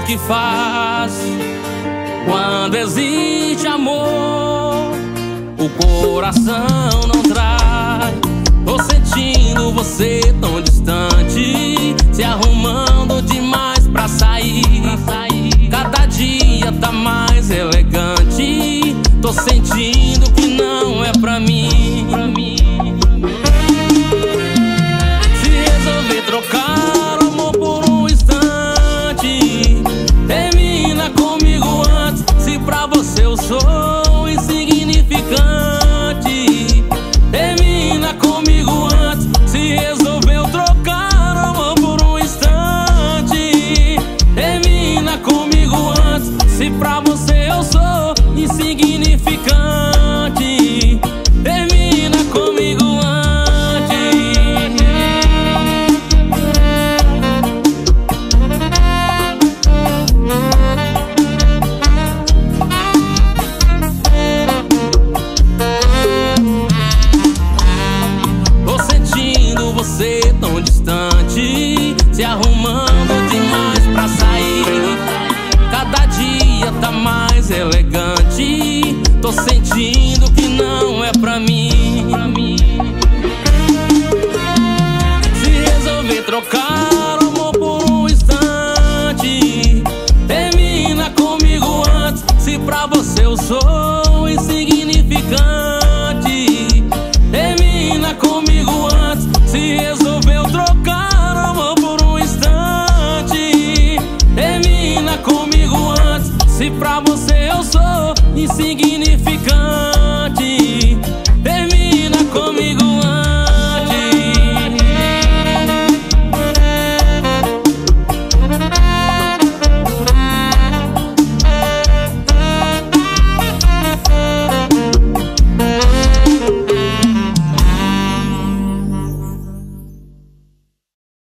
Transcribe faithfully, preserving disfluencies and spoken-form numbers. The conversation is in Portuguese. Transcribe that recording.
que faz quando existe amor. O coração não trai. Tô sentindo você tão distante, se arrumando demais pra sair. Cada dia tá mais elegante. Tô sentindo que não é pra mim. Se resolver trocar o amor por um instante, termina comigo antes. Se pra você eu sou insignificante, termina comigo antes. Se resolveu trocar o amor por um instante, termina comigo antes. Se pra você eu sou insignificante, termina comigo antes. Tô sentindo você tão distante, se arrumando demais pra sair. Cada dia tá mais elegante. Tô sentindo que não é pra mim. Se resolver trocar o amor por um instante, termina comigo antes. Se pra você eu sou insignificante, termina comigo antes. Se resolveu trocar o amor por um instante, termina comigo antes. Se pra você eu sou insignificante,